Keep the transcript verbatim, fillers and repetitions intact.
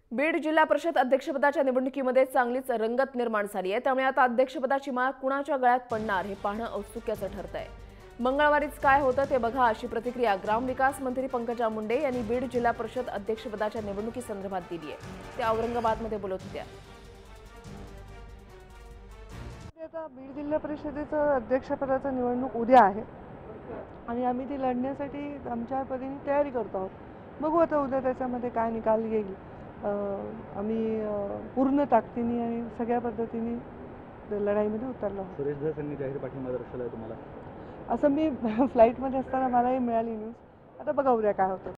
बीड जिल्हा परिषद अध्यक्षपदाच्या निवडणुकीमध्ये चांगलीच रंगत निर्माण झाली आहे। त्यामुळे आता अध्यक्षपदाची माळ कुणाच्या गळ्यात पडणार हे पाहणं औत्सुक्याचं ठरतंय। मंगळवारीच काय होतं ते बघा, अशी प्रतिक्रिया ग्रामविकास मंत्री पंकजा मुंडे यांनी बीड जिल्हा परिषद अध्यक्षपदाच्या निवडणुकीसंदर्भात दिली आहे। त्या औरंगाबादमध्ये बोलत होत्या। आता बीड जिल्हा परिषदेचं अध्यक्षपदाचं निवडणूक उद्या आहे आणि आम्ही ती लढण्यासाठी आमच्या परीने तयारी करतो आहोत। बघू आता उद्या त्याच्यामध्ये काय निकाल येईल। आम्ही पूर्ण ताकदीने आणि सगळ्या पद्धतीने लढाईमध्ये उतरलो आहोत। सुरेश धस यांनी जाहीर पाठिंबा दर्शवलाय तुम्हाला? असं मी फ्लाईटमध्ये असताना मलाही मिळाली न्यूज। आता बघा उद्या काय होतं।